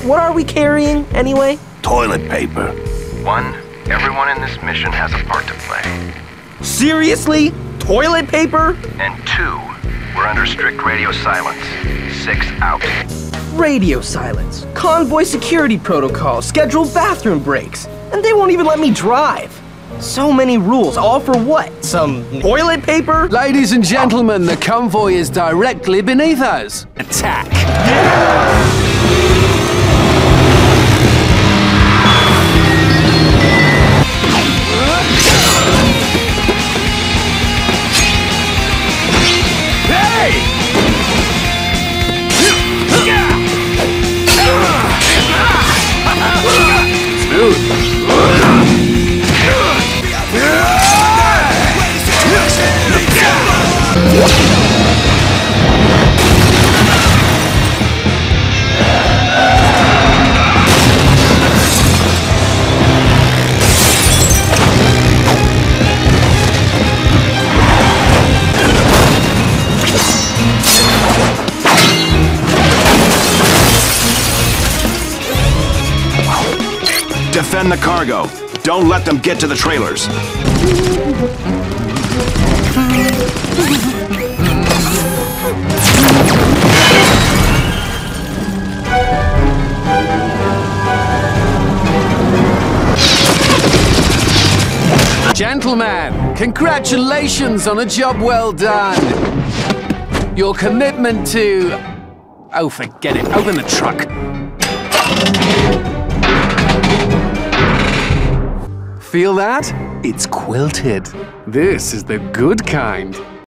What are we carrying, anyway? Toilet paper. 1, everyone in this mission has a part to play. Seriously? Toilet paper? And 2, we're under strict radio silence. 6 out. Radio silence, convoy security protocol, scheduled bathroom breaks, and they won't even let me drive. So many rules, all for what? Some toilet paper? Ladies and gentlemen, the convoy is directly beneath us. Attack! Defend the cargo. Don't let them get to the trailers. Gentlemen, congratulations on a job well done. Your commitment to... Oh, forget it. Open the truck. Feel that? It's quilted. This is the good kind.